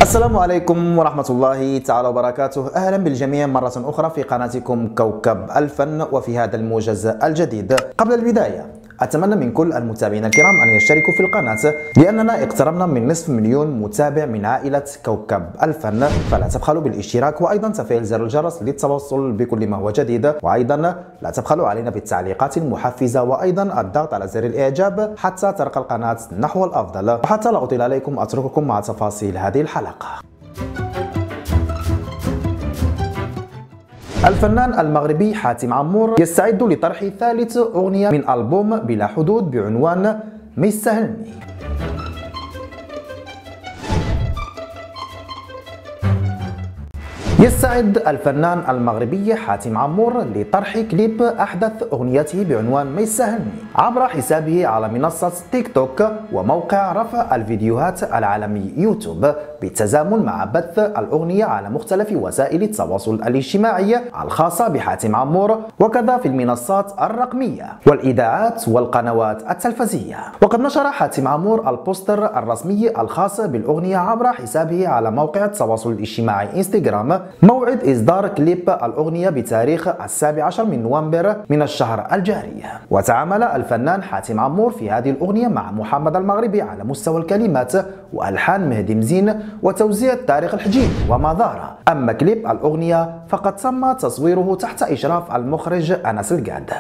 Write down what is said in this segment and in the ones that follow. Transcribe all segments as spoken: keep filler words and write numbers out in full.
السلام عليكم ورحمة الله تعالى وبركاته. أهلا بالجميع مرة أخرى في قناتكم كوكب الفن وفي هذا الموجز الجديد. قبل البداية أتمنى من كل المتابعين الكرام أن يشتركوا في القناة لأننا اقتربنا من نصف مليون متابع من عائلة كوكب الفن، فلا تبخلوا بالاشتراك وأيضا تفعيل زر الجرس للتوصل بكل ما هو جديد، وأيضا لا تبخلوا علينا بالتعليقات المحفزة وأيضا الضغط على زر الإعجاب حتى ترقى القناة نحو الأفضل. وحتى لا أطيل عليكم أترككم مع تفاصيل هذه الحلقة. الفنان المغربي حاتم عمور يستعد لطرح ثالث أغنية من ألبوم بلا حدود بعنوان ما يستاهلني. يستعد الفنان المغربي حاتم عمور لطرح كليب أحدث أغنيته بعنوان ما يستاهلني عبر حسابه على منصة تيك توك وموقع رفع الفيديوهات العالمي يوتيوب، بالتزامن مع بث الأغنية على مختلف وسائل التواصل الاجتماعي الخاصة بحاتم عمور، وكذا في المنصات الرقمية والإذاعات والقنوات التلفزية. وقد نشر حاتم عمور البوستر الرسمي الخاص بالأغنية عبر حسابه على موقع التواصل الاجتماعي انستغرام موعد إصدار كليب الأغنية بتاريخ السابع عشر من نوفمبر من الشهر الجاري. وتعامل الفنان حاتم عمور في هذه الأغنية مع محمد المغربي على مستوى الكلمات وألحان مهدي مزين وتوزيع طارق الحجيب ومظاهرة. أما كليب الأغنية فقد تم تصويره تحت إشراف المخرج أنس القاد.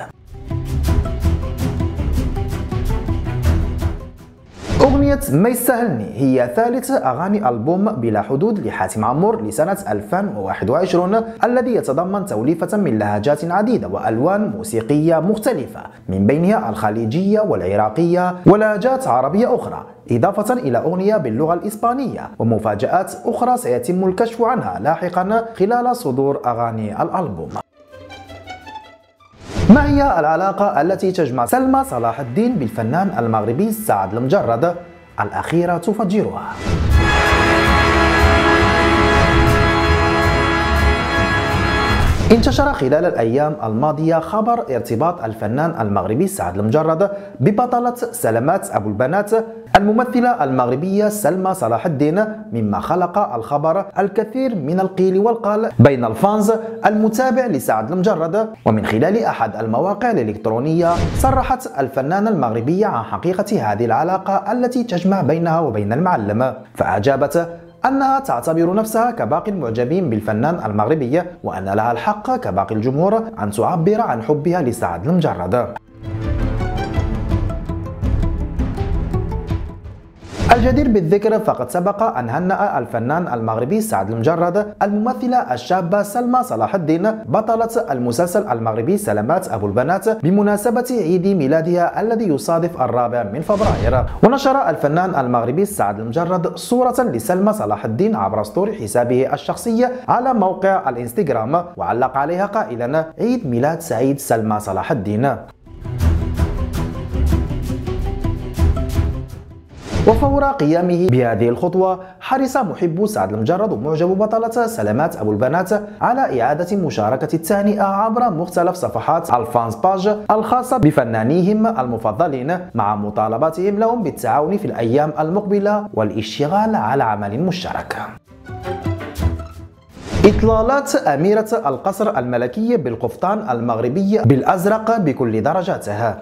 أغنية ما يستاهلني هي ثالث أغاني ألبوم بلا حدود لحاتم عمور لسنة ألفين وواحد وعشرين، الذي يتضمن توليفة من لهجات عديدة وألوان موسيقية مختلفة، من بينها الخليجية والعراقية ولهجات عربية أخرى، إضافة إلى أغنية باللغة الإسبانية ومفاجآت أخرى سيتم الكشف عنها لاحقا خلال صدور أغاني الألبوم. ما هي العلاقة التي تجمع سلمى صلاح الدين بالفنان المغربي سعد المجرد؟ الأخيرة تفجرها. انتشر خلال الأيام الماضية خبر ارتباط الفنان المغربي سعد المجرد ببطلة سلامات أبو البنات الممثلة المغربية سلمى صلاح الدين، مما خلق الخبر الكثير من القيل والقال بين الفانز المتابع لسعد المجرد. ومن خلال أحد المواقع الإلكترونية صرحت الفنانة المغربية عن حقيقة هذه العلاقة التي تجمع بينها وبين المعلم، فأجابت أنها تعتبر نفسها كباقي المعجبين بالفنان المغربي، وأن لها الحق كباقي الجمهور أن تعبر عن حبها لسعد المجرد. الجدير بالذكر فقد سبق أن هنأ الفنان المغربي سعد المجرد الممثلة الشابة سلمى صلاح الدين بطلة المسلسل المغربي سلامات أبو البنات بمناسبة عيد ميلادها الذي يصادف الرابع من فبراير. ونشر الفنان المغربي سعد المجرد صورة لسلمى صلاح الدين عبر ستوري حسابه الشخصي على موقع الانستغرام، وعلق عليها قائلا: عيد ميلاد سعيد سلمى صلاح الدين. وفور قيامه بهذه الخطوة حرص محبو سعد المجرد ومعجب بطلة سلامات أبو البنات على إعادة مشاركة التهنئة عبر مختلف صفحات الفانز باج الخاصة بفنانيهم المفضلين، مع مطالباتهم لهم بالتعاون في الأيام المقبلة والاشتغال على عمل مشترك. إطلالات أميرة القصر الملكي بالقفطان المغربي بالأزرق بكل درجاتها.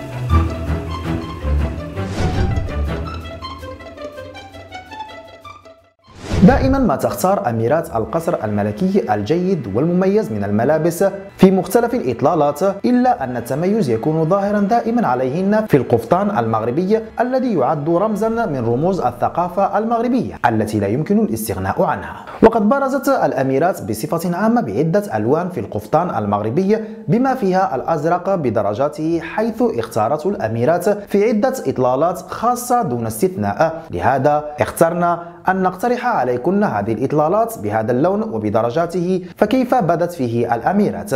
دائما ما تختار أميرات القصر الملكي الجيد والمميز من الملابس في مختلف الإطلالات، إلا أن التميز يكون ظاهرا دائما عليهن في القفطان المغربي الذي يعد رمزا من رموز الثقافة المغربية التي لا يمكن الاستغناء عنها. وقد برزت الأميرات بصفة عامة بعدة ألوان في القفطان المغربي بما فيها الأزرق بدرجاته، حيث اختارته الأميرات في عدة إطلالات خاصة دون استثناء. لهذا اخترنا أن نقترح عليكن هذه الإطلالات بهذا اللون وبدرجاته، فكيف بدت فيه الأميرات؟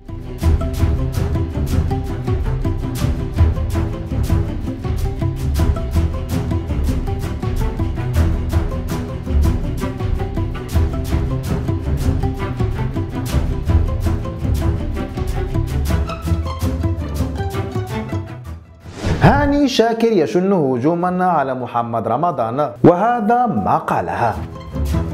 هاني شاكر يشن هجوما على محمد رمضان، وهذا ما قالها: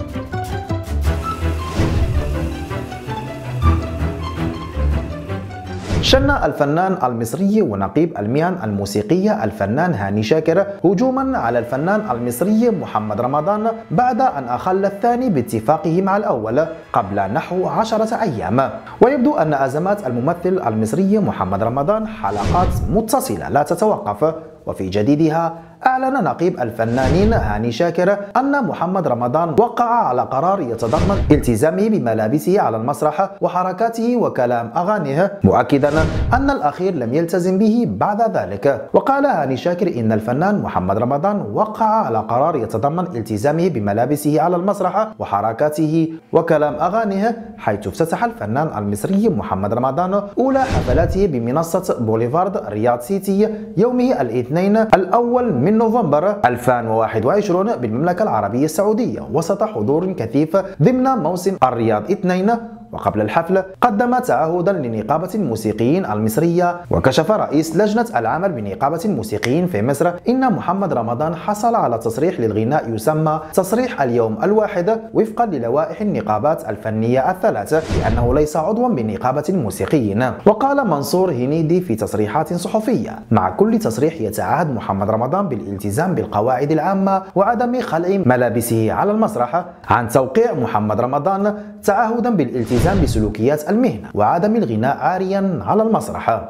شن الفنان المصري ونقيب المهن الموسيقية الفنان هاني شاكر هجوما على الفنان المصري محمد رمضان بعد أن أخل الثاني باتفاقه مع الأول قبل نحو عشرة أيام. ويبدو أن أزمات الممثل المصري محمد رمضان حلقات متصلة لا تتوقف. وفي جديدها أعلن نقيب الفنانين هاني شاكر أن محمد رمضان وقع على قرار يتضمن التزامه بملابسه على المسرح وحركاته وكلام أغانيه، مؤكدا أن الأخير لم يلتزم به بعد ذلك. وقال هاني شاكر إن الفنان محمد رمضان وقع على قرار يتضمن التزامه بملابسه على المسرح وحركاته وكلام أغانيه، حيث افتتح الفنان المصري محمد رمضان أولى حفلاته بمنصة بوليفارد رياض سيتي يومه الاثنين الأول من نوفمبر ألفين وواحد وعشرين بالمملكة العربية السعودية وسط حضور كثيف ضمن موسم الرياض اثنين. وقبل الحفل قدم تعهدا لنقابة الموسيقيين المصرية. وكشف رئيس لجنة العمل بنقابة الموسيقيين في مصر إن محمد رمضان حصل على تصريح للغناء يسمى تصريح اليوم الواحد وفقا للوائح النقابات الفنية الثلاث، لأنه ليس عضوا بنقابة الموسيقيين. وقال منصور هنيدي في تصريحات صحفية: مع كل تصريح يتعهد محمد رمضان بالالتزام بالقواعد العامة وعدم خلع ملابسه على المسرح. عن توقيع محمد رمضان تعهدا بالالتزام بسلوكيات المهنة وعدم الغناء عاريا على المسرح.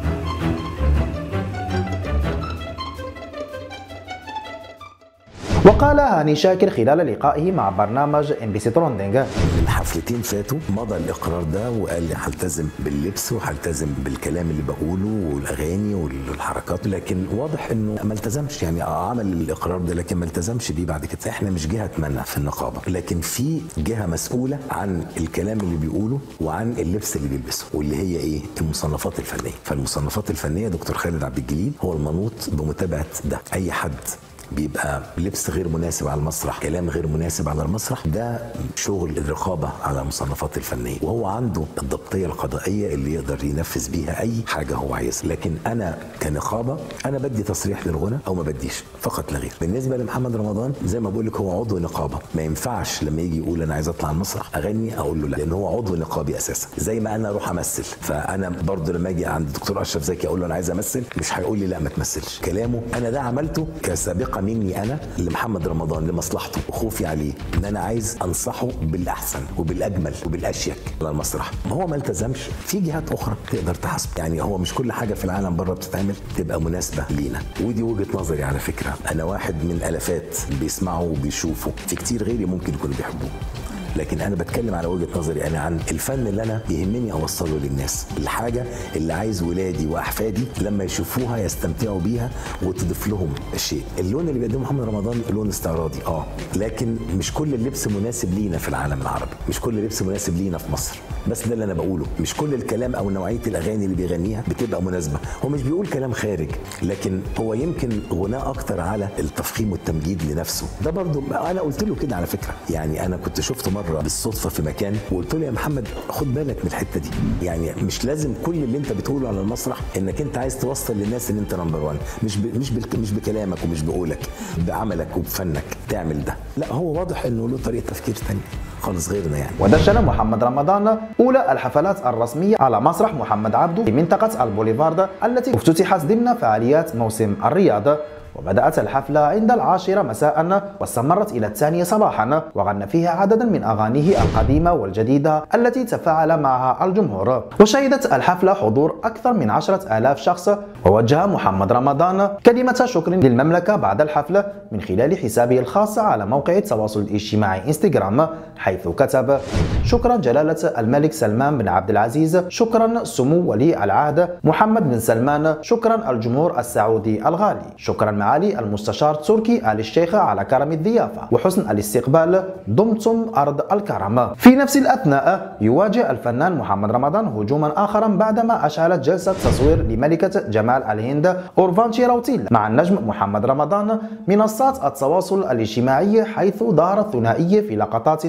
وقال هاني شاكر خلال لقائه مع برنامج ام بي سي ترندنج: من حفلتين فاتوا مضى الاقرار ده وقال لي هلتزم باللبس وهلتزم بالكلام اللي بقوله والاغاني والحركات، لكن واضح انه ما التزمش. يعني عمل الاقرار ده لكن ما التزمش بيه بعد كده. احنا مش جهه تمنع في النقابه، لكن في جهه مسؤوله عن الكلام اللي بيقوله وعن اللبس اللي بيلبسه، واللي هي ايه؟ المصنفات الفنيه. فالمصنفات الفنيه دكتور خالد عبد الجليل هو المنوط بمتابعه ده. اي حد بيبقى لبس غير مناسب على المسرح، كلام غير مناسب على المسرح، ده شغل الرقابه على المصنفات الفنيه، وهو عنده الضبطيه القضائيه اللي يقدر ينفذ بيها اي حاجه هو عايزها. لكن انا كنقابه انا بدي تصريح للغنى او ما بديش، فقط لا غير. بالنسبه لمحمد رمضان زي ما بقول لك هو عضو نقابه، ما ينفعش لما يجي يقول انا عايز اطلع على المسرح اغني اقول له لا، لان هو عضو نقابي اساسا. زي ما انا اروح امثل، فانا برضو لما اجي عند الدكتور اشرف زكي اقول له انا عايز امثل، مش هيقول لي لا ما تمثلش. كلامه انا ده عملته كسابقه مني انا لمحمد رمضان لمصلحته وخوفي عليه، ان انا عايز انصحه بالاحسن وبالاجمل وبالاشيك على المسرح. ما هو ما التزمش، في جهات اخرى تقدر تحاسب. يعني هو مش كل حاجه في العالم بره بتتعمل تبقى مناسبه لينا، ودي وجهه نظري على فكره. انا واحد من الافات بيسمعوا وبيشوفوا، في كتير غيري ممكن يكونوا بيحبوه، لكن انا بتكلم على وجهه نظري انا عن الفن اللي انا يهمني اوصله للناس، الحاجه اللي عايز ولادي واحفادي لما يشوفوها يستمتعوا بيها وتضيف لهم الشيء. اللون اللي بيقدمه محمد رمضان لون استعراضي اه، لكن مش كل اللبس مناسب لينا في العالم العربي، مش كل اللبس مناسب لينا في مصر. بس ده اللي انا بقوله، مش كل الكلام او نوعيه الاغاني اللي بيغنيها بتبقى مناسبه. هو مش بيقول كلام خارج، لكن هو يمكن غناء اكتر على التفخيم والتمجيد لنفسه. ده برضو انا قلت له كده على فكره. يعني انا كنت شفته مره بالصدفه في مكان وقلت له يا محمد خد بالك من الحته دي، يعني مش لازم كل اللي انت بتقوله على المسرح انك انت عايز توصل للناس ان انت نمبر وان، مش ب... مش ب... مش بكلامك ومش بقولك، بعملك وبفنك تعمل ده. لا هو واضح انه له طريقه تفكير ثانيه خالص غيرنا يعني. ودشن محمد رمضان أولى الحفلات الرسمية على مسرح محمد عبده في منطقة البوليفارد التي افتتحت ضمن فعاليات موسم الرياض. وبدأت الحفلة عند العاشرة مساء واستمرت إلى الثانية صباحا، وغنى فيها عددا من أغانيه القديمة والجديدة التي تفاعل معها الجمهور. وشهدت الحفلة حضور أكثر من عشرة آلاف شخص. ووجه محمد رمضان كلمة شكر للمملكة بعد الحفلة من خلال حسابه الخاص على موقع التواصل الاجتماعي انستغرام، حيث كتب: شكرا جلالة الملك سلمان بن عبد العزيز، شكرا سمو ولي العهد محمد بن سلمان، شكرا الجمهور السعودي الغالي، شكرا معالي المستشار تركي آل الشيخ على كرم الضيافة وحسن الاستقبال، دمتم أرض الكرم. في نفس الأثناء يواجه الفنان محمد رمضان هجوما آخرا بعدما أشعلت جلسة تصوير لملكة جمال الهند أورفانشي راوتيل مع النجم محمد رمضان منصات التواصل الاجتماعي، حيث ظهر الثنائي في لقطات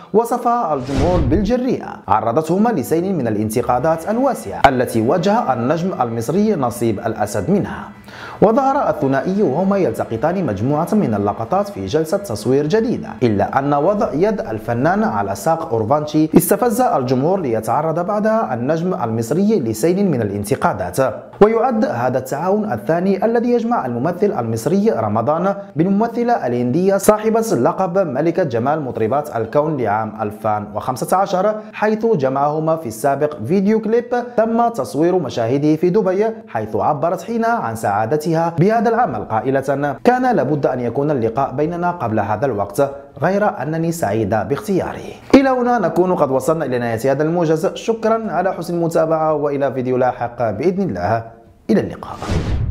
وصفها الجمهور بالجريئة عرضتهما لسيل من الانتقادات الواسعة التي واجه النجم المصري نصيب الأسد منها. وظهر الثنائي وهما يلتقطان مجموعة من اللقطات في جلسة تصوير جديدة، إلا أن وضع يد الفنان على ساق أورفانشي استفز الجمهور ليتعرض بعدها النجم المصري لسيل من الانتقادات. ويعد هذا التعاون الثاني الذي يجمع الممثل المصري رمضان بالممثلة الهندية صاحبة لقب ملكة جمال مطربات الكون لعام ألفين وخمسة عشر، حيث جمعهما في السابق فيديو كليب تم تصوير مشاهده في دبي، حيث عبرت حينها عن سعادتها بهذا العمل قائلة: كان لابد أن يكون اللقاء بيننا قبل هذا الوقت، غير أنني سعيدة باختياري. إلى هنا نكون قد وصلنا إلى نهاية هذا الموجز، شكرا على حسن المتابعة وإلى فيديو لاحق بإذن الله، إلى اللقاء.